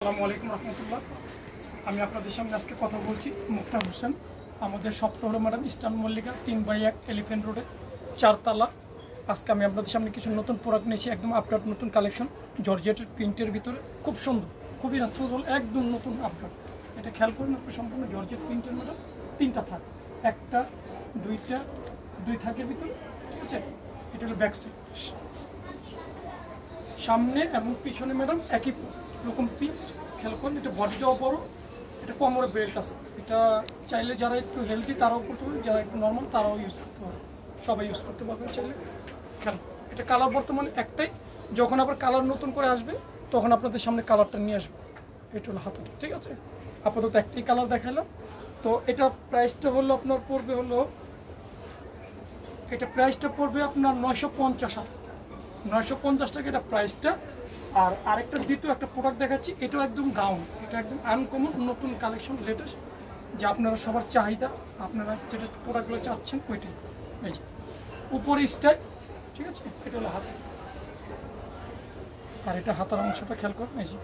আসসালামু আলাইকুম রহমতুল্লাহ। আমি আপনাদের সামনে আজকে কথা বলছি মুক্তার হোসেন। আমাদের শপটা হলো ম্যাডাম ইস্টার্ন মল্লিকা 3/1 এলিফেন্ট রোডে 4 তলা। আজকে আমি আপনাদের সামনে কিছু নতুন প্রোডাক্ট নিয়েছি, একদম আপডেট নতুন কালেকশন জর্জেটের প্রিন্টের ভিতরে, খুব সুন্দর, খুবই রাস্ট্রবল, একদম নতুন আপডেট। এটা খেয়াল করুন, আপনি সম্পূর্ণ জর্জেট প্রিন্টের ম্যাডাম। 3টা থাক, 1টা 2টা 2 থাকের ভিতরে, ঠিক আছে। এটা হলো ব্যাক সাইড, সামনে এবং পিছনে ম্যাডাম একই রকম প্রিন্ট। খেয়াল করেন, এটা বডিটাও বড়, এটা কোমরে বেল্ট আছে। এটা চাইলে যারা একটু হেলদি তারাও করতে পারবে, যারা একটু নর্মাল তারাও ইউজ করতে পারবে, সবাই ইউজ করতে পারবেন চাইলে। খেয়াল, এটা কালার বর্তমানে একটাই, যখন আবার কালার নতুন করে আসবে তখন আপনাদের সামনে কালারটা নিয়ে আসবে। এটা হলো হাতাটা, ঠিক আছে। আপাতত একটাই কালার দেখালাম। তো এটা প্রাইসটা হলো আপনার পড়বে হলো, এটা প্রাইসটা পড়বে আপনার 950 টাকা এটা প্রাইসটা। আর আরেকটা দ্বিতীয় একটা প্রোডাক্ট দেখাচ্ছি, এটাও একদম গাউন, এটা একদম আনকমন নতুন কালেকশন, লেটেস্ট, যে আপনারা সবার চাহিদা, আপনারা যেটা প্রোডাক্টগুলো চাচ্ছেন ওইটাই। এই যে উপরে স্টাইল, ঠিক আছে। এটা হলো হাত, আর এটা হাতার অংশটা খেয়াল করুন। এই যে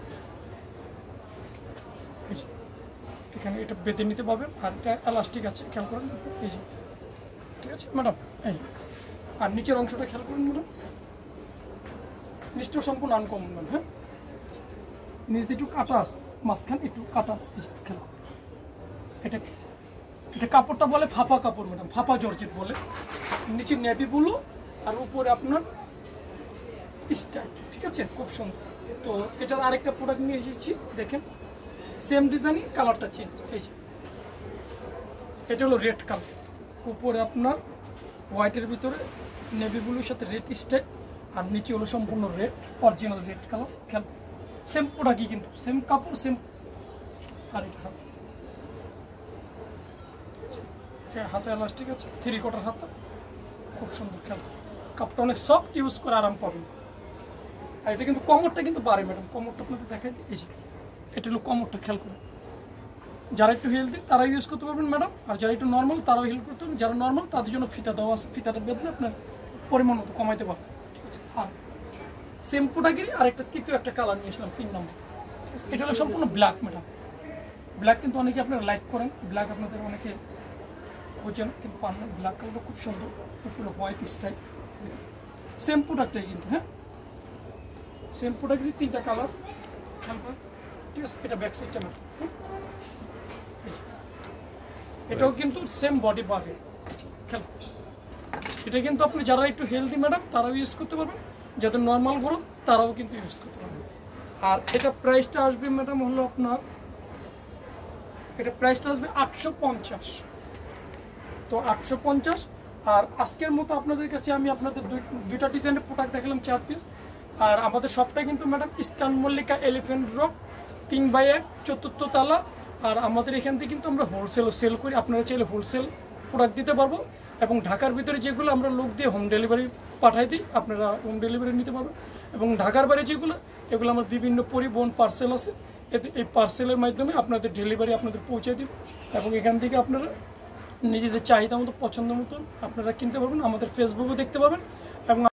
এখানে এটা বেঁধে নিতে পারবেন, আর এটা এলাস্টিক আছে, খেয়াল করুন। এই যে, ঠিক আছে ম্যাডাম। এই আর নিচের অংশটা খেয়াল করুন ম্যাডাম, নিচটাও সম্পূর্ণ আনকমন। হ্যাঁ, নিচ দিয়ে একটু কাটা আছে, মাঝখানে একটু কাটা আছে। খেয়াল করুন, এটা এটা কাপড়টা বলে ফাপা কাপড় ম্যাডাম, ফাপা জর্জেট বলে। নিচে নেভি ব্লু আর উপরে আপনার স্টাইল, ঠিক আছে, খুব সুন্দর। তো এটার আরেকটা প্রোডাক্ট নিয়ে এসেছি, দেখেন সেম ডিজাইনই, কালারটা চেঞ্জ। এই যে এটা হলো রেড কালার, উপরে আপনার হোয়াইটের ভিতরে নেভি ব্লুর সাথে রেড স্টাইল, আর নিচে হলো সম্পূর্ণ রেড, অরিজিনাল রেড কালার। খেয়াল, সেম প্রোডাক্টই কিন্তু সেম কাপড় সেম। আর এটা হাত, হাতে এলাস্টিক আছে, 3/4 হাতা, খুব সুন্দর। খেয়াল, কাপড়টা অনেক সফট, ইউজ করে আরাম পাবেন। আর এটা কিন্তু কোমরটা কিন্তু বাড়ে ম্যাডাম, কোমরটা আপনাদের দেখাই দিই। এই যে এটা হলো কোমরটা, খেয়াল করুন। যারা একটু হেলদি তারা ইউজ করতে পারবেন ম্যাডাম, আর যারা একটু নর্মাল তারাও হেল্প করতে পারবেন। যারা নর্মাল তাদের জন্য ফিতা দেওয়া আছে, ফিতাটা বেঁধলে আপনার পরিমাণ মতো কমাইতে পারবেন, ঠিক আছে। আর সেম প্রোডাক্টেরই আরেকটা তৃতীয় একটা কালার নিয়ে আসলাম, 3 নম্বর। এটা হলো সম্পূর্ণ ব্ল্যাক ম্যাডাম। ব্ল্যাক কিন্তু অনেকে আপনারা লাইক করেন, ব্ল্যাক আপনাদের অনেকে খোঁজেন কিন্তু পান না। ব্ল্যাক কালারটা খুব সুন্দর, পুরো হোয়াইট স্টাইল, সেম প্রোডাক্টটাই কিন্তু। হ্যাঁ, সেম প্রোডাক্টেরই 3টা কালার, খেয়াল করেন, ঠিক আছে। এটা ব্যাক সাইডটা ম্যাডাম, এটাও কিন্তু সেম বডি পাবে। খেয়াল, এটা কিন্তু আপনি যারা একটু হেলদি ম্যাডাম তারাও ইউজ করতে পারবেন, যাদের নর্মাল গ্রোথ তারাও কিন্তু ইউজ করতে পারবেন। আর এটা প্রাইসটা আসবে ম্যাডাম হলো আপনার, এটা প্রাইসটা আসবে 850। তো 850। আর আজকের মতো আপনাদের কাছে আমি আপনাদের দুইটা ডিজাইনের প্রোডাক্ট দেখালাম, 4 পিস। আর আমাদের শপটা কিন্তু madam eastern Mallika elephant road 3/1 4th তলা। আর আমাদের এখান থেকে কিন্তু আমরা হোলসেলও সেল করি, আপনারা চাইলে হোলসেল প্রোডাক্ট দিতে পারবো। এবং ঢাকার ভিতরে যেগুলো আমরা লোক দিয়ে হোম ডেলিভারি পাঠাই দিই, আপনারা হোম ডেলিভারি নিতে পারবেন। এবং ঢাকার বাইরে যেগুলো, এগুলো আমার বিভিন্ন পরিবহন পার্সেল আছে, এই পার্সেলের মাধ্যমে আপনাদের ডেলিভারি আপনাদের পৌঁছে দিব। এবং এখান থেকে আপনারা নিজেদের চাহিদা মতো, পছন্দ মতন আপনারা কিনতে পারবেন। আমাদের ফেসবুকও দেখতে পাবেন এবং